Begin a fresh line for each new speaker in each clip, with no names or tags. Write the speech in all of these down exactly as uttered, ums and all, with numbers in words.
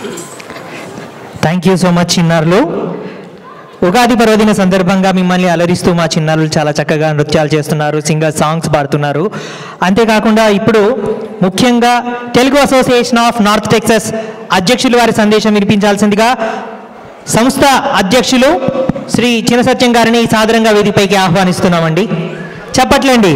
Thank you so much చిన్నారులు. ఉగాది పర్వదిన సందర్భంగా మిమ్మల్ని అలరిస్తూ మా చిన్నారులు చాలా చక్కగా నృత్యాలు చేస్తున్నారు, సింగర్ సాంగ్స్ పాడుతున్నారు. అంతేకాకుండా ఇప్పుడు ముఖ్యంగా Telugu association of North Texas అధ్యక్షులు వారి సందేశం వినిపించాల్సిందిగా సంస్థ అధ్యక్షులు శ్రీ చిన్న సత్యం గారిని సాదరంగా వేదికపైకి ఆహ్వానిస్తున్నామండి. చెప్పట్లండి.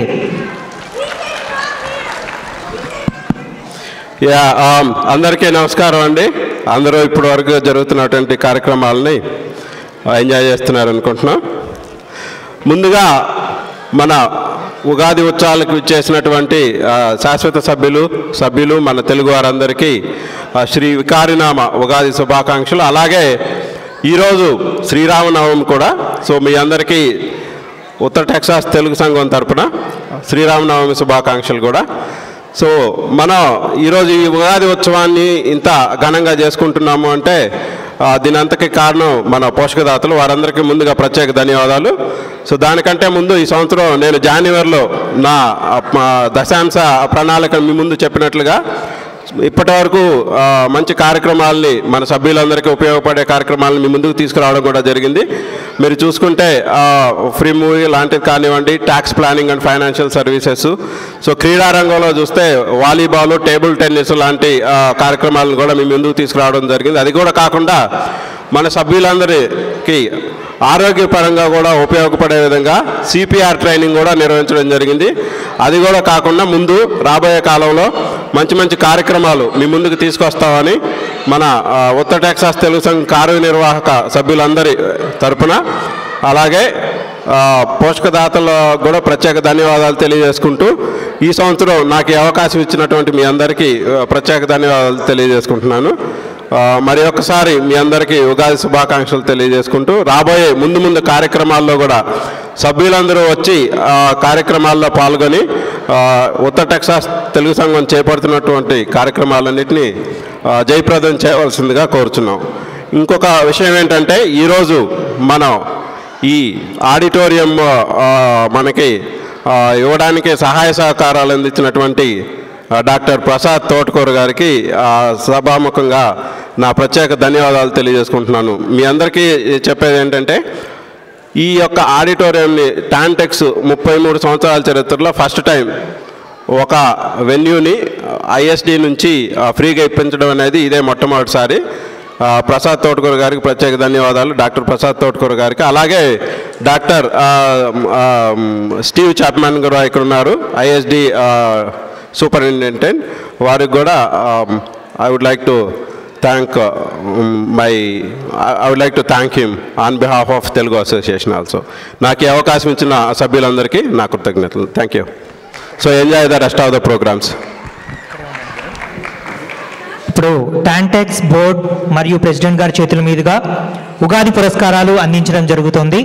యా అందరికీ నమస్కారం అండి. అందరూ ఇప్పటి వరకు జరుగుతున్నటువంటి కార్యక్రమాలని ఎంజాయ్ చేస్తున్నారు అనుకుంటున్నాం. ముందుగా మన ఉగాది ఉత్సవాలకు ఇచ్చేసినటువంటి శాశ్వత సభ్యులు సభ్యులు మన తెలుగు వారందరికీ శ్రీ వికారినామ ఉగాది శుభాకాంక్షలు. అలాగే ఈరోజు శ్రీరామనవమి కూడా. సో మీ అందరికీ ఉత్తర టెక్సాస్ తెలుగు సంఘం తరపున శ్రీరామనవమి శుభాకాంక్షలు కూడా. సో మనం ఈరోజు ఈ ఉగాది ఉత్సవాన్ని ఇంత ఘనంగా చేసుకుంటున్నాము అంటే దీని అంతకి కారణం మన పోషకదాతలు, వారందరికీ ముందుగా ప్రత్యేక ధన్యవాదాలు. సో దానికంటే ముందు ఈ సంవత్సరం నేను జనవరిలో నా దశాంశ ప్రణాళిక మీ ముందు చెప్పినట్లుగా ఇప్పటి వరకు మంచి కార్యక్రమాలని మన సభ్యులందరికీ ఉపయోగపడే కార్యక్రమాలను మీ ముందుకు తీసుకురావడం కూడా జరిగింది. మీరు చూసుకుంటే ఫ్రీ మూవీ లాంటిది కానివ్వండి, tax planning and financial services. So క్రీడా రంగంలో చూస్తే వాలీబాల్, టేబుల్ టెన్నిస్ లాంటి కార్యక్రమాలను కూడా మీ ముందుకు తీసుకురావడం జరిగింది. అది కూడా కాకుండా మన సభ్యులందరికీ ఆరోగ్యపరంగా కూడా ఉపయోగపడే విధంగా సిపిఆర్ ట్రైనింగ్ కూడా నిర్వహించడం జరిగింది. అది కూడా కాకుండా ముందు రాబోయే కాలంలో మంచి మంచి కార్యక్రమాలు మీ ముందుకు తీసుకొస్తామని మన ఉత్తర టెక్సాస్ తెలుగు సంఘం కార్యనిర్వాహక సభ్యులందరి తరపున, అలాగే పోషకదాతలకు కూడా ప్రత్యేక ధన్యవాదాలు తెలియజేసుకుంటూ ఈ సంవత్సరం నాకు ఈ అవకాశం ఇచ్చినటువంటి మీ అందరికీ ప్రత్యేక ధన్యవాదాలు తెలియజేసుకుంటున్నాను. మరి ఒక్కసారి మీ అందరికీ ఉగాది శుభాకాంక్షలు తెలియజేసుకుంటూ రాబోయే ముందు ముందు కార్యక్రమాల్లో కూడా సభ్యులందరూ వచ్చి కార్యక్రమాల్లో పాల్గొని ఉత్తర టెక్సాస్ తెలుగు సంఘం చేపడుతున్నటువంటి కార్యక్రమాలన్నింటినీ జయప్రదం చేయవలసిందిగా కోరుచున్నాం. ఇంకొక విషయం ఏంటంటే ఈరోజు మనం ఈ ఆడిటోరియం మనకి ఇవ్వడానికి సహాయ సహకారాలు అందించినటువంటి డాక్టర్ ప్రసాద్ తోటకూర గారికి సభాముఖంగా నా ప్రత్యేక ధన్యవాదాలు తెలియజేసుకుంటున్నాను. మీ అందరికీ చెప్పేది ఏంటంటే ఈ యొక్క ఆడిటోరియంని టాంటెక్స్ ముప్పై మూడు సంవత్సరాల చరిత్రలో ఫస్ట్ టైం ఒక వెన్యూని ఐఎస్డి నుంచి ఫ్రీగా ఇప్పించడం అనేది ఇదే మొట్టమొదటిసారి. ప్రసాద్ తోటకూర గారికి ప్రత్యేక ధన్యవాదాలు, డాక్టర్ ప్రసాద్ తోటకూర గారికి. అలాగే డాక్టర్ స్టీవ్ చాప్మన్ గారు ఇక్కడ ఉన్నారు, ఐఎస్డి సూపరింటెండెంట్. వారికి కూడా I would like to thank my I would like to thank him on behalf of Telugu association also. నాకు ఈ అవకాశం ఇచ్చిన సభ్యులందరికీ నా కృతజ్ఞతలు. Thank you. So enjoy the rest of the programs.
ఇప్పుడు టాంటెక్స్ బోర్డ్ మరియు ప్రెసిడెంట్ గారి చేతుల మీదుగా ఉగాది పురస్కారాలు అందించడం జరుగుతుంది.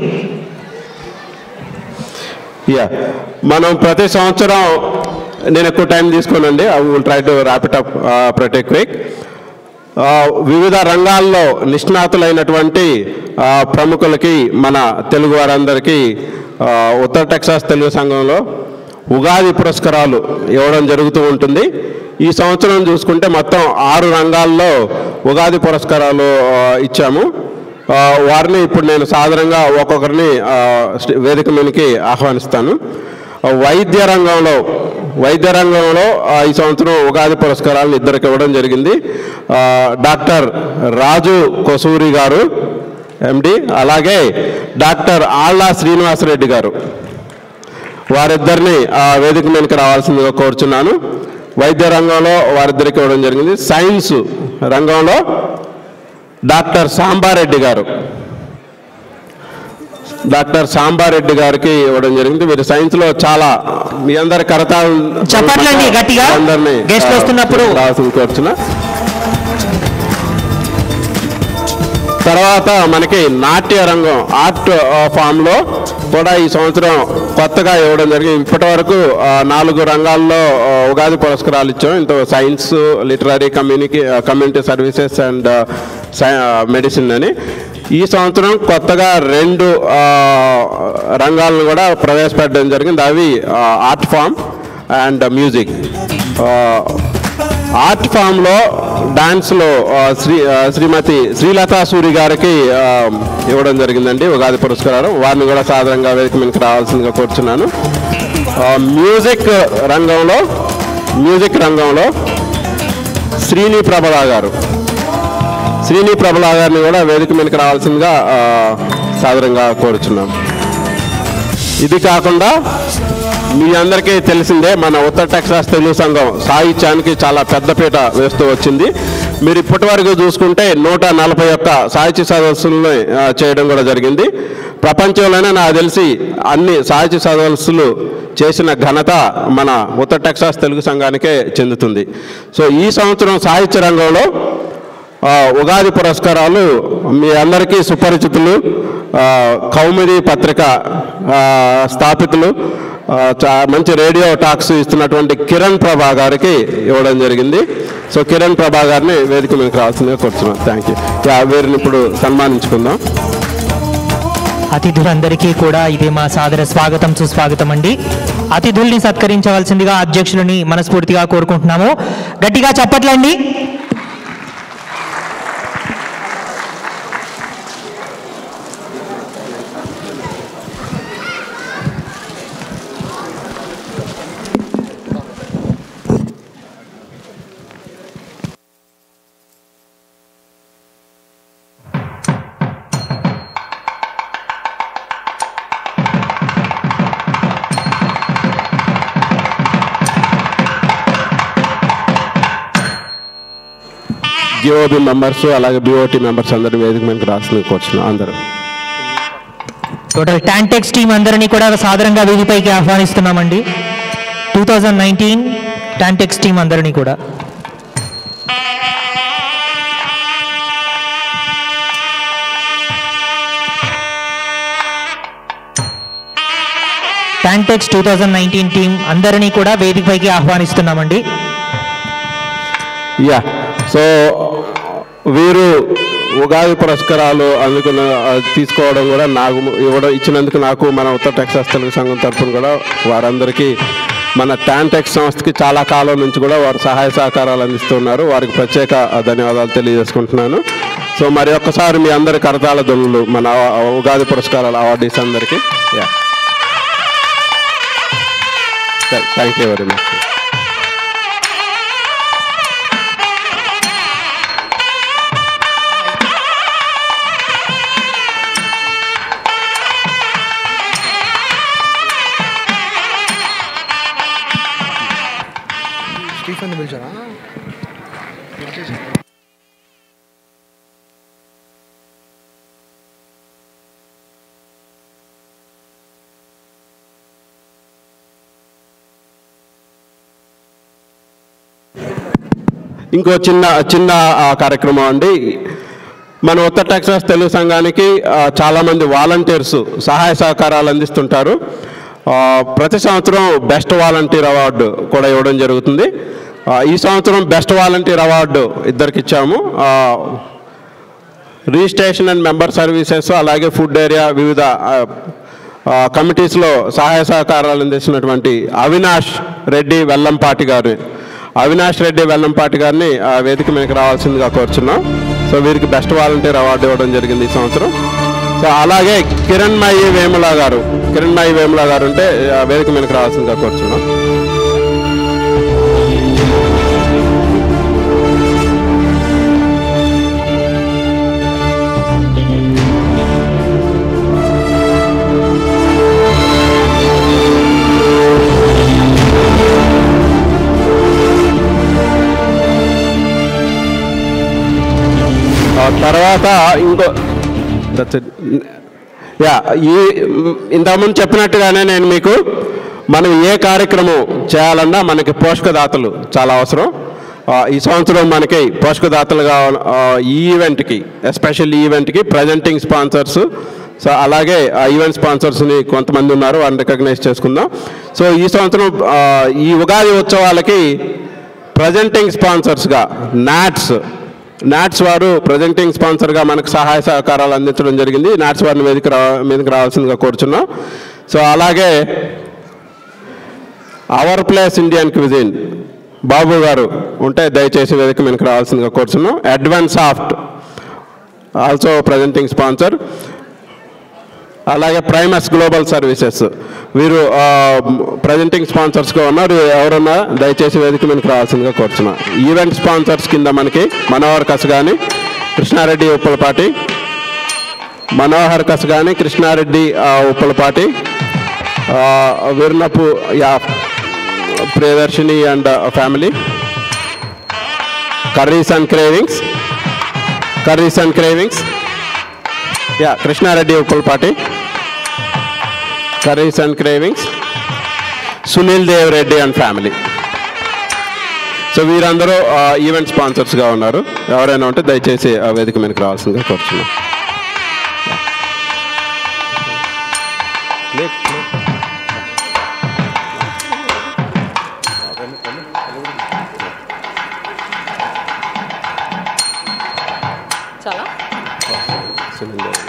యా మనం ప్రతి సంవత్సరం నేను ఎక్కువ టైం తీసుకోనండి, I will try to wrap it up ప్రతి క్విక్. వివిధ రంగాల్లో నిష్ణాతులైనటువంటి ప్రముఖులకి మన తెలుగు వారందరికీ ఉత్తర టెక్సాస్ తెలుగు సంఘంలో ఉగాది పురస్కారాలు ఇవ్వడం జరుగుతూ ఉంటుంది. ఈ సంవత్సరం చూసుకుంటే మొత్తం ఆరు రంగాల్లో ఉగాది పురస్కారాలు ఇచ్చాము. వారిని ఇప్పుడు నేను సాధారణంగా ఒక్కొక్కరిని వేదిక మీదకి ఆహ్వానిస్తాను. వైద్య రంగంలో వైద్య రంగంలో ఈ సంవత్సరం ఉగాది పురస్కారాలను ఇద్దరికి ఇవ్వడం జరిగింది. డాక్టర్ రాజు కొసూరి గారు ఎండి, అలాగే డాక్టర్ ఆళ్ళ శ్రీనివాసరెడ్డి గారు, వారిద్దరిని వేదిక మీదకి రావాల్సిందిగా కోరుచున్నాను. వైద్య రంగంలో వారిద్దరికి ఇవ్వడం జరిగింది. సైన్స్ రంగంలో డాక్టర్ సాంబారెడ్డి గారు డాక్టర్ సాంబారెడ్డి గారికి ఇవ్వడం జరిగింది. వీరు సైన్స్లో చాలా మీ అందరి కరతాళం
చెప్పండి గట్టిగా
అందరినీ
గెస్ట్ వస్తున్నప్పుడు
రావాల్సింది కోరుచున్నా. తర్వాత మనకి నాట్య రంగం ఆర్ట్ ఫామ్లో కూడా ఈ సంవత్సరం కొత్తగా ఇవ్వడం జరిగింది. ఇప్పటి వరకు నాలుగు రంగాల్లో ఉగాది పురస్కారాలు ఇచ్చాం. ఇంత science, literary, community community services and medicine అని. ఈ సంవత్సరం కొత్తగా రెండు రంగాలను కూడా ప్రవేశపెట్టడం జరిగింది. అవి art form and music. Art ఫామ్లో డాన్స్లో శ్రీ శ్రీమతి శ్రీలతా సూరి గారికి ఇవ్వడం జరిగిందండి ఉగాది పురస్కారం. వారిని కూడా సాధారణంగా వేదిక మీదకి రావాల్సిందిగా కోరుచున్నాను. మ్యూజిక్ రంగంలో మ్యూజిక్ రంగంలో శ్రీని ప్రభలా గారు శ్రీని ప్రభలా గారిని కూడా వేదిక మీదకి రావాల్సిందిగా సాధారణంగా కోరుచున్నాను. ఇది కాకుండా మీ అందరికీ తెలిసిందే, మన ఉత్తర టెక్సాస్ తెలుగు సంఘం సాహిత్యానికి చాలా పెద్దపీట వేస్తూ వచ్చింది. మీరు ఇప్పటి వరకు చూసుకుంటే నూట నలభై ఒక్క సాహిత్య సదస్సులను చేయడం కూడా జరిగింది. ప్రపంచంలోనే నాకు తెలిసి అన్ని సాహిత్య సదస్సులు చేసిన ఘనత మన ఉత్తర టెక్సాస్ తెలుగు సంఘానికే చెందుతుంది. సో ఈ సంవత్సరం సాహిత్య రంగంలో ఉగాది పురస్కారాలు మీ అందరికీ సుపరిచితులు, కౌముది పత్రిక స్థాపితులు, మంచి రేడియో టాక్స్ ఇస్తున్నటువంటి కిరణ్ ప్రభా గారికి ఇవ్వడం జరిగింది. సో కిరణ్ ప్రభా గారిని వేదిక మీకు రావాల్సిందిగా కోరుతున్నాం. Thank you. వీరిని ఇప్పుడు సన్మానించుకుందాం.
అతిథులందరికీ కూడా ఇదే మా సాదర స్వాగతం సుస్వాగతం అండి. అతిథుల్ని సత్కరించవలసిందిగా అధ్యక్షులని మనస్ఫూర్తిగా కోరుకుంటున్నాము. గట్టిగా చప్పట్లండి.
జిఓబి మెంబర్స్ అలాగే బిఓటి మెంబర్స్ అందరూ వేదిక మీదకి రాసిన కూర్చున్నాం. అందరూ
టోటల్ టాంటెక్స్ టీం అందరినీ కూడా సాధారణంగా వేదికపైకి ఆహ్వానిస్తున్నామండి. Two thousand nineteen TANTEX team అందరినీ కూడా TANTEX two thousand nineteen team అందరినీ కూడా వేదికపైకి ఆహ్వానిస్తున్నామండి.
యా సో వీరు ఉగాది పురస్కారాలు అందుకున్న తీసుకోవడం కూడా నాకు ఇవ్వడం ఇచ్చినందుకు నాకు మన ఉత్తర టెక్సాస్ తెలుగు సంఘం తరఫున కూడా వారందరికీ మన టాంటెక్స్ సంస్థకి చాలా కాలం నుంచి కూడా వారు సహాయ సహకారాలు అందిస్తున్నారు. వారికి ప్రత్యేక ధన్యవాదాలు తెలియజేసుకుంటున్నాను. సో మరి ఒక్కసారి మీ అందరి కరతాళ ధ్వనులు మన ఉగాది పురస్కారాల అవార్డీస్ అందరికీ. Yeah thank you very much. ఇంకో చిన్న చిన్న కార్యక్రమం అండి. మన ఉత్తర టెక్సాస్ తెలుగు సంఘానికి చాలామంది వాలంటీర్స్ సహాయ సహకారాలు అందిస్తుంటారు. ప్రతి సంవత్సరం బెస్ట్ వాలంటీర్ అవార్డు కూడా ఇవ్వడం జరుగుతుంది. ఈ సంవత్సరం బెస్ట్ వాలంటీర్ అవార్డు ఇద్దరికి ఇచ్చాము. రిజిస్ట్రేషన్ అండ్ మెంబర్ సర్వీసెస్ అలాగే ఫుడ్ ఏరియా వివిధ కమిటీస్లో సహాయ సహకారాలు అందిస్తున్నటువంటి అవినాష్ రెడ్డి వెల్లంపాటి గారు అవినాష్ రెడ్డి వెల్లంపాటి గారిని వేదిక మీదకి రావాల్సిందిగా కోరుచున్నాం. సో వీరికి బెస్ట్ వాలంటీర్ అవార్డు ఇవ్వడం జరిగింది ఈ సంవత్సరం. సో అలాగే కిరణ్మయి వేముల గారు కిరణ్మయి వేముల గారు ఉంటే వేదిక మీదకి రావాల్సిందిగా కోరుచున్నాం. తర్వాత ఇంకో యా ఈ ఇంతకుముందు చెప్పినట్టుగానే నేను మీకు మనం ఏ కార్యక్రమం చేయాలన్నా మనకి పోషకదాతలు చాలా అవసరం. ఈ సంవత్సరం మనకి పోషకదాతలుగా ఈ ఈవెంట్కి ఎస్పెషల్ ఈ ఈవెంట్కి ప్రజెంటింగ్ స్పాన్సర్స్ సో అలాగే ఆ ఈవెంట్ స్పాన్సర్స్ని కొంతమంది ఉన్నారు, వారిని రికగ్నైజ్ చేసుకుందాం. సో ఈ సంవత్సరం ఈ ఉగాది ఉత్సవాలకి ప్రజెంటింగ్ స్పాన్సర్స్గా నాట్స్ నాట్స్ వారు ప్రజెంటింగ్ స్పాన్సర్గా మనకు సహాయ సహకారాలు అందించడం జరిగింది. నాట్స్ వారిని వేదిక రా మీదకి రావాల్సిందిగా కోరుచున్నాం. సో అలాగే our place Indian cuisine Babu garu ఉంటే దయచేసి వేదిక మీదకి రావాల్సిందిగా కోరుతున్నాం. Advance soft also presenting sponsor. అలాగే ప్రైమస్ గ్లోబల్ సర్వీసెస్ వీరు ప్రజెంటింగ్ స్పాన్సర్స్గా ఉన్నారు. ఎవరన్నా దయచేసి వేదిక మీదకి రావాల్సిందిగా కోరుతున్నాం. ఈవెంట్ స్పాన్సర్స్ కింద మనకి Manohar Kasagani, Krishna Reddy Uppalapati, Manohar Kasagani, Krishna Reddy Uppalapati, Veernapu yeah Priyadarshini and family, curries and cravings, curries and cravings yeah Krishna Reddy Uppalapati, curries and cravings, Sunil Dev Reddy and family. So వీరందరూ ఈవెంట్ స్పాన్సర్స్గా ఉన్నారు. ఎవరైనా ఉంటే దయచేసి ఆ వేదిక మీదకి రావాల్సిందిగా కోరుతున్నాం.
చాలా
సునీల్ దేవ్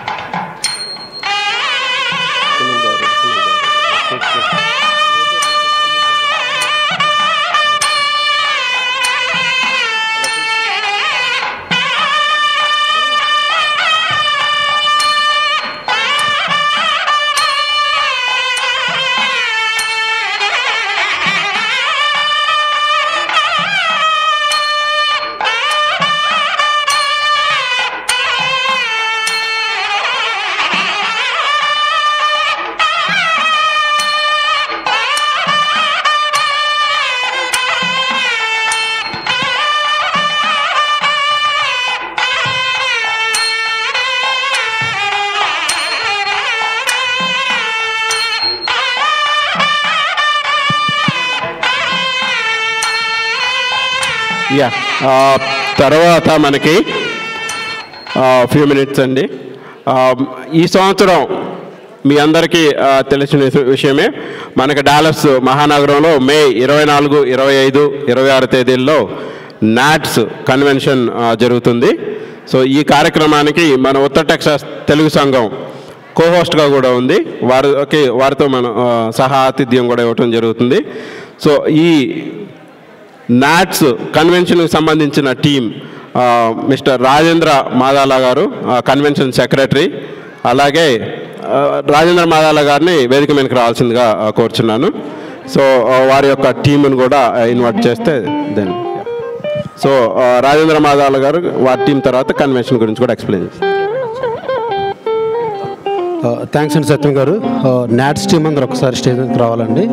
యా తర్వాత మనకి ఫ్యూ మినిట్స్ అండి. ఈ సంవత్సరం మీ అందరికీ తెలిసిన విషయమే, మనకి డాలస్ మహానగరంలో మే ఇరవై నాలుగు ఇరవై ఐదు ఇరవై ఆరు తేదీల్లో నాట్స్ కన్వెన్షన్ జరుగుతుంది. సో ఈ కార్యక్రమానికి మన ఉత్తర టెక్సాస్ తెలుగు సంఘం కోహోస్ట్గా కూడా ఉంది. వారికి వారితో మనం సహా ఆతిథ్యం కూడా ఇవ్వటం జరుగుతుంది. సో ఈ నాట్స్ కన్వెన్షన్కి సంబంధించిన టీం మిస్టర్ రాజేంద్ర మాదాల గారు కన్వెన్షన్ సెక్రటరీ, అలాగే రాజేంద్ర మాదాల గారిని వేదిక మీదకి రావాల్సిందిగా కోరుచున్నాను. సో వారి యొక్క టీంను కూడా ఇన్వైట్ చేస్తే దెన్ సో రాజేంద్ర మాదాల గారు వారి టీం తర్వాత కన్వెన్షన్ గురించి కూడా ఎక్స్ప్లెయిన్ చేస్తారు.
థ్యాంక్స్ అండి సత్యం గారు. నాట్స్ టీం అందరూ ఒకసారి స్టేజ్ మీదకి రావాలండి.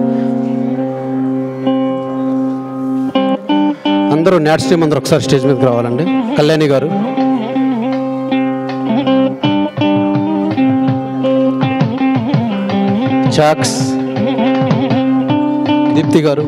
అందరూ నాట్స్ టీం అందరూ ఒకసారి స్టేజ్ మీదకి రావాలండి. కళ్యాణి గారు, చాక్స్, దీప్తి గారు,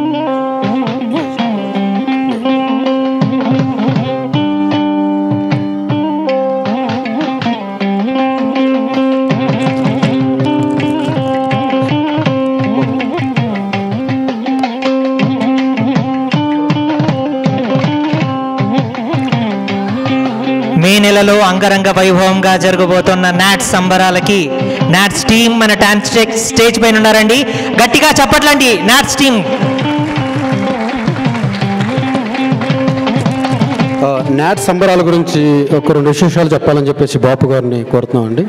మే నెలలో అంగరంగ వైభవంగా జరగబోతున్న నాట్స్ సంబరాలకి నాట్స్ టీం మన టాంటెక్స్ స్టేజ్ పైన ఉన్నారండి. గట్టిగా చప్పట్లండి నాట్స్ టీం.
నాట్స్ సంబరాల గురించి ఒక రెండు విశేషాలు చెప్పాలని చెప్పేసి బాపు గారిని కోరుతున్నాం అండి.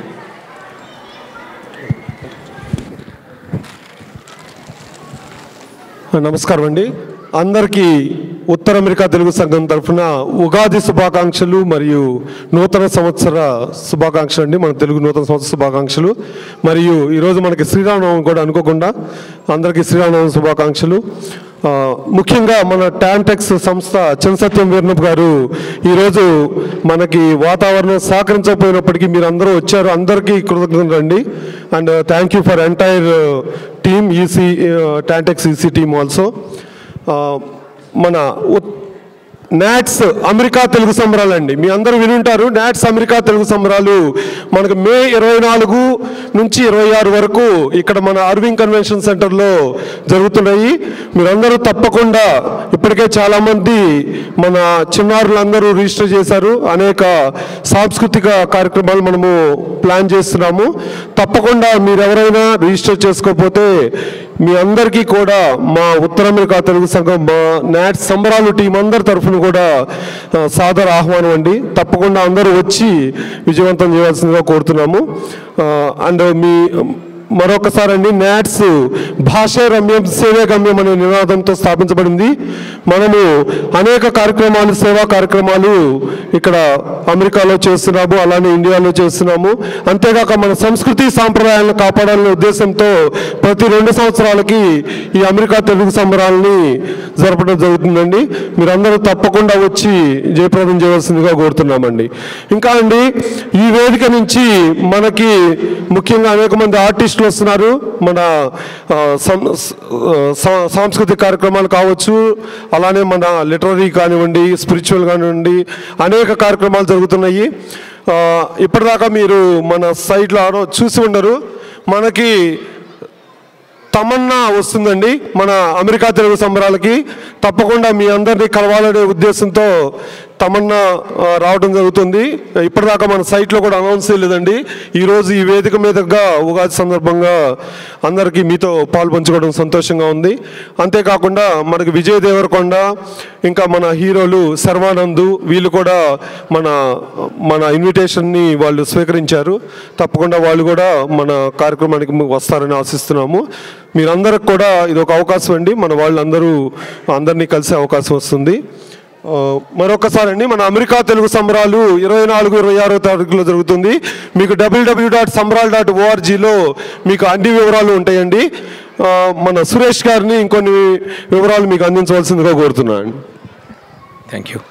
నమస్కారం అండి. అందరికీ ఉత్తర అమెరికా తెలుగు సంఘం తరఫున ఉగాది శుభాకాంక్షలు మరియు నూతన సంవత్సర శుభాకాంక్షలు అండి. మన తెలుగు నూతన సంవత్సర శుభాకాంక్షలు. మరియు ఈరోజు మనకి శ్రీరామనవమి కూడా అనుకోకుండా అందరికీ శ్రీరామనవమి శుభాకాంక్షలు. ముఖ్యంగా మన టాంటెక్స్ సంస్థ చినసత్యం వీర్నప్ గారు ఈరోజు మనకి వాతావరణం సహకరించకపోయినప్పటికీ మీరు అందరూ వచ్చారు. అందరికీ కృతజ్ఞతలు అండి. And thank you for entire team EC TANTEX EC team also. మన నాట్స్ అమెరికా తెలుగు సంబరాలు అండి. మీ అందరూ వినుంటారు. నాట్స్ అమెరికా తెలుగు సంబరాలు మనకు మే ఇరవై నాలుగు నుంచి ఇరవై ఆరు వరకు ఇక్కడ మన అరవింద్ కన్వెన్షన్ సెంటర్లో జరుగుతున్నాయి. మీరందరూ తప్పకుండా, ఇప్పటికే చాలామంది మన చిన్నారులందరూ రిజిస్టర్ చేశారు. అనేక సాంస్కృతిక కార్యక్రమాలు మనము ప్లాన్ చేస్తున్నాము. తప్పకుండా మీరు ఎవరైనా రిజిస్టర్ చేసుకోకపోతే మీ అందరికీ కూడా మా ఉత్తర అమెరికా తెలుగు సంఘం, మా నాట్స్ సంబరాలు టీం అందరి తరఫున కూడా సాదర ఆహ్వానం అండి. తప్పకుండా అందరూ వచ్చి విజయవంతం చేయాల్సిందిగా కోరుతున్నాము. అండ్ మీ మరొకసారి అండి, నాట్స్ భాషే రమ్యం సేవే గమ్యం అనే నినాదంతో స్థాపించబడింది. మనము అనేక కార్యక్రమాలు, సేవా కార్యక్రమాలు ఇక్కడ అమెరికాలో చేస్తున్నాము, అలానే ఇండియాలో చేస్తున్నాము. అంతేగాక మన సంస్కృతి సాంప్రదాయాలను కాపాడాలనే ఉద్దేశంతో ప్రతి రెండు సంవత్సరాలకి ఈ అమెరికా తెలుగు సంబరాలని జరపడం జరుగుతుందండి. మీరందరూ తప్పకుండా వచ్చి జయప్రదం చేయవలసిందిగా కోరుతున్నామండి. ఇంకా అండి, ఈ వేదిక నుంచి మనకి ముఖ్యంగా అనేక మంది ఆర్టిస్టులు వస్తున్నారు. మన సాంస్కృతిక కార్యక్రమాలు కావచ్చు, అలానే మన లిటరరీ కానివ్వండి, స్పిరిచువల్ కానివ్వండి, అనేక కార్యక్రమాలు జరుగుతున్నాయి. ఇప్పటిదాకా మీరు మన సైట్లో చూసి ఉండరు, మనకి తమన్నా వస్తుందండి మన అమెరికా తెలుగు సంబరాలకి. తప్పకుండా మీ అందరినీ కలవాలనే ఉద్దేశంతో తమన్నా రావడం జరుగుతుంది. ఇప్పటిదాకా మన సైట్లో కూడా అనౌన్స్ చేయలేదండి. ఈరోజు ఈ వేదిక మీదుగా ఉగాది సందర్భంగా అందరికీ మీతో పాల్పంచుకోవడం సంతోషంగా ఉంది. అంతేకాకుండా మనకి విజయ్ దేవరకొండ, ఇంకా మన హీరోలు శర్వానంద్, వీళ్ళు కూడా మన మన ఇన్విటేషన్ని వాళ్ళు స్వీకరించారు. తప్పకుండా వాళ్ళు కూడా మన కార్యక్రమానికి వస్తారని ఆశిస్తున్నాము. మీరందరికి కూడా ఇది ఒక అవకాశం అండి. మన వాళ్ళందరూ అందరినీ కలిసే అవకాశం వస్తుంది. మరొకసారి అండి, మన అమెరికా తెలుగు సంబరాలు ఇరవై నాలుగు ఇరవై ఆరో తారీఖులో జరుగుతుంది. మీకు డబ్ల్యూడబ్ల్యూ డాట్ సంబరాల్ డాట్ ఓఆర్జీలో మీకు అన్ని వివరాలు ఉంటాయండి. మన సురేష్ గారిని ఇంకొన్ని వివరాలు మీకు అందించవలసిందిగా కోరుతున్నాను.
Thank you.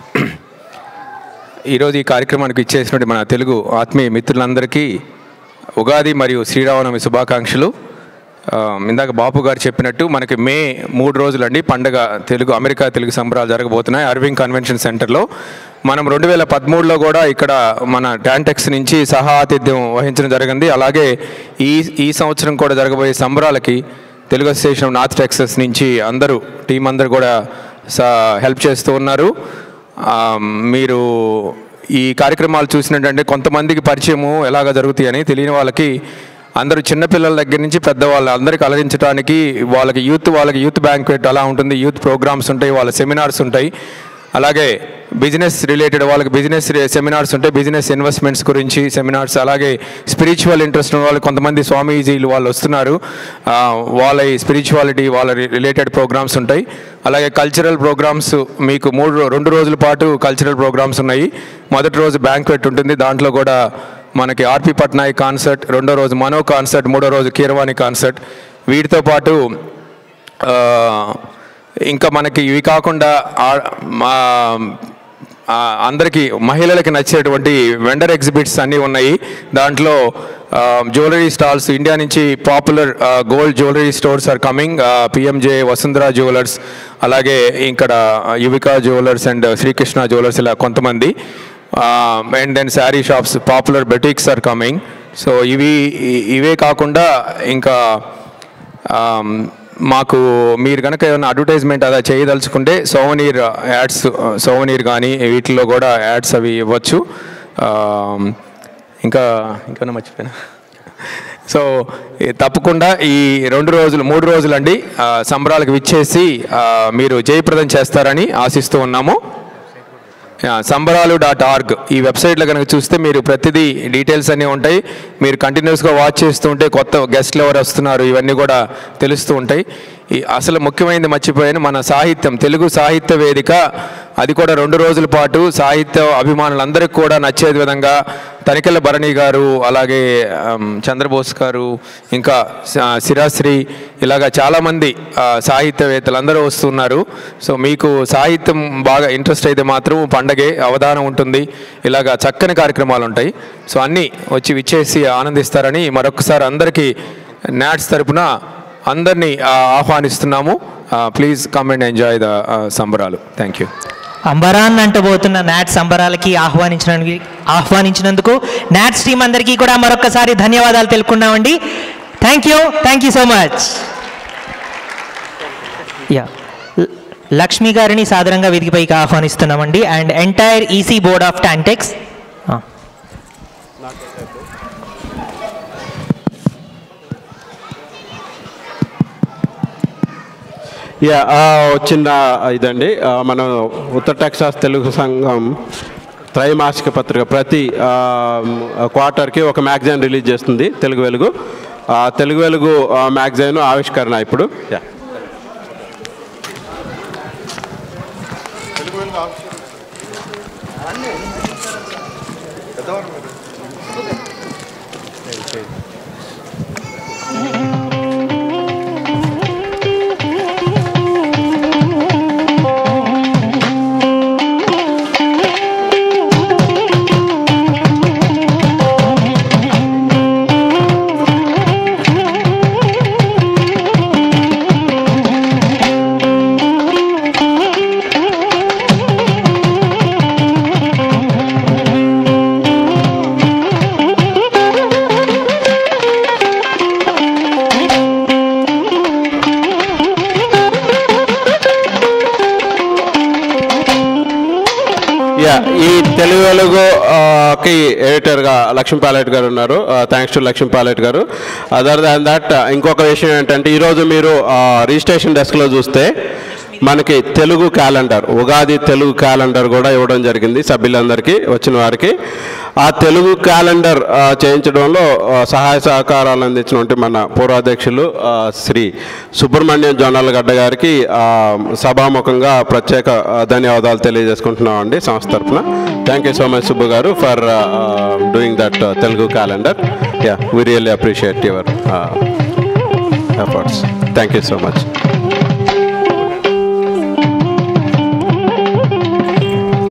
ఈరోజు ఈ కార్యక్రమానికి ఇచ్చేసినటువంటి మన తెలుగు ఆత్మీయ మిత్రులందరికీ ఉగాది మరియు శ్రీరామనవమి శుభాకాంక్షలు. ఇందాక బాపు గారు చెప్పినట్టు మనకి మే మూడు రోజులండి పండగ తెలుగు అమెరికా తెలుగు సంబరాలు జరగబోతున్నాయి అరవింద్ కన్వెన్షన్ సెంటర్లో. మనం రెండు వేల పదమూడులో కూడా ఇక్కడ మన టాంటెక్స్ నుంచి సహా ఆతిథ్యం వహించడం జరిగింది. అలాగే ఈ ఈ సంవత్సరం కూడా జరగబోయే సంబరాలకి Telugu association of North Texas నుంచి అందరూ టీం అందరూ కూడా హెల్ప్ చేస్తూ ఉన్నారు. మీరు ఈ కార్యక్రమాలు చూసినట్టంటే కొంతమందికి పరిచయము ఎలాగ జరుగుతాయని తెలియని వాళ్ళకి అందరూ చిన్నపిల్లల దగ్గర నుంచి పెద్దవాళ్ళు అందరికీ అలరించడానికి వాళ్ళకి యూత్ వాళ్ళకి యూత్ బ్యాంక్వెట్ అలా ఉంటుంది, యూత్ ప్రోగ్రామ్స్ ఉంటాయి, వాళ్ళ సెమినార్స్ ఉంటాయి. అలాగే బిజినెస్ రిలేటెడ్ వాళ్ళకి బిజినెస్ సెమినార్స్ ఉంటాయి, బిజినెస్ ఇన్వెస్ట్మెంట్స్ గురించి సెమినార్స్. అలాగే స్పిరిచువల్ ఇంట్రెస్ట్ ఉన్న వాళ్ళు కొంతమంది స్వామీజీలు వాళ్ళు వస్తున్నారు, వాళ్ళ స్పిరిచువాలిటీ వాళ్ళ రిలేటెడ్ ప్రోగ్రామ్స్ ఉంటాయి. అలాగే కల్చరల్ ప్రోగ్రామ్స్ మీకు మూడు రెండు రోజుల పాటు కల్చరల్ ప్రోగ్రామ్స్ ఉన్నాయి. మొదటి రోజు బ్యాంక్వెట్ ఉంటుంది, దాంట్లో కూడా మనకి ఆర్పి పట్నాయక్ కాన్సర్ట్, రెండో రోజు మనో కాన్సర్ట్, మూడో రోజు కీరవాణి కాన్సర్ట్. వీటితో పాటు ఇంకా మనకి ఇవి కాకుండా అందరికీ మహిళలకి నచ్చేటువంటి వెండర్ ఎగ్జిబిట్స్ అన్నీ ఉన్నాయి. దాంట్లో జ్యువెలరీ స్టాల్స్, ఇండియా నుంచి popular gold jewellery stores are coming, PMJ, Vasundhara jewellers, అలాగే ఇక్కడ Yuvika jewellers and Srikrishna jewellers, ఇలా కొంతమంది. And then sari shops, popular boutiques are coming. So ఇవి ఇవే కాకుండా ఇంకా మాకు మీరు కనుక ఏమైనా అడ్వర్టైజ్మెంట్ అలా చేయదలుచుకుంటే సోవనీర్ యాడ్స్, సోవనీర్ కానీ వీటిల్లో కూడా యాడ్స్ అవి ఇవ్వచ్చు. ఇంకా ఇంకా మర్చిపోయినా. సో తప్పకుండా ఈ రెండు రోజులు మూడు రోజులండి సంబరాలకు విచ్చేసి మీరు జయప్రదం చేస్తారని ఆశిస్తూ ఉన్నాము. సంబరాలు డాట్ ఆర్గ్ ఈ వెబ్సైట్లో కనుక చూస్తే మీరు ప్రతిదీ డీటెయిల్స్ అన్నీ ఉంటాయి. మీరు కంటిన్యూస్గా వాచ్ చేస్తూ ఉంటే కొత్త గెస్ట్లు ఎవరు వస్తున్నారు ఇవన్నీ కూడా తెలుస్తూ ఉంటాయి. ఈ అసలు ముఖ్యమైనది మర్చిపోయాను, మన సాహిత్యం తెలుగు సాహిత్య వేదిక అది కూడా రెండు రోజుల పాటు సాహిత్య అభిమానులందరికీ కూడా నచ్చే విధంగా తనికెళ్ళ భరణి గారు, అలాగే చంద్రబోస్ గారు, ఇంకా శిరాశ్రీ, ఇలాగా చాలామంది సాహిత్యవేత్తలు అందరూ వస్తున్నారు. సో మీకు సాహిత్యం బాగా ఇంట్రెస్ట్ అయితే మాత్రం పండగే అవధానం ఉంటుంది, ఇలాగా చక్కని కార్యక్రమాలు ఉంటాయి. సో అన్నీ వచ్చి విచ్చేసి ఆనందిస్తారని మరొకసారి అందరికీ నాట్స్ తరపున అందరినీ ఆహ్వానిస్తున్నాము. Please come and enjoy the సంబరాలు. Thank you.
అంబరాన్ అంటబోతున్న నాట్ సంబరాలకి ఆహ్వానించిన ఆహ్వానించినందుకు నాట్స్ టీం అందరికీ కూడా మరొకసారి ధన్యవాదాలు తెలుపుకున్నామండి. Thank you thank you so much. Yeah Lakshmi గారిని సాదరంగా వేదికపైకి ఆహ్వానిస్తున్నామండి and entire EC board of TANTEX.
Yeah చిన్న ఇదండి, మనం ఉత్తర టెక్సాస్ తెలుగు సంఘం త్రైమాసిక పత్రిక ప్రతి క్వార్టర్కి ఒక మ్యాగజైన్ రిలీజ్ చేస్తుంది తెలుగు వెలుగు. తెలుగు వెలుగు మ్యాగజైన్ ఆవిష్కరణ ఇప్పుడు. యా ఈ తెలుగు వెలుగుకి ఎడిటర్గా లక్ష్మీ పాలెట్ గారు ఉన్నారు. Thanks to Lakshmi Palet garu. Other than that ఇంకొక విషయం ఏంటంటే ఈరోజు మీరు రిజిస్ట్రేషన్ డెస్క్లో చూస్తే మనకి తెలుగు క్యాలెండర్, ఉగాది తెలుగు క్యాలెండర్ కూడా ఇవ్వడం జరిగింది సభ్యులందరికీ, వచ్చిన వారికి. ఆ తెలుగు క్యాలెండర్ చేయించడంలో సహాయ సహకారాలు అందించినటువంటి మన పూర్వాధ్యక్షులు శ్రీ సుబ్రహ్మణ్యం జొన్నల గడ్డ గారికి సభాముఖంగా ప్రత్యేక ధన్యవాదాలు తెలియజేసుకుంటున్నామండి సంస్థ తరఫున. Thank you so much Subbu garu for doing that Telugu calendar. Yeah we really appreciate your efforts. Thank you so much.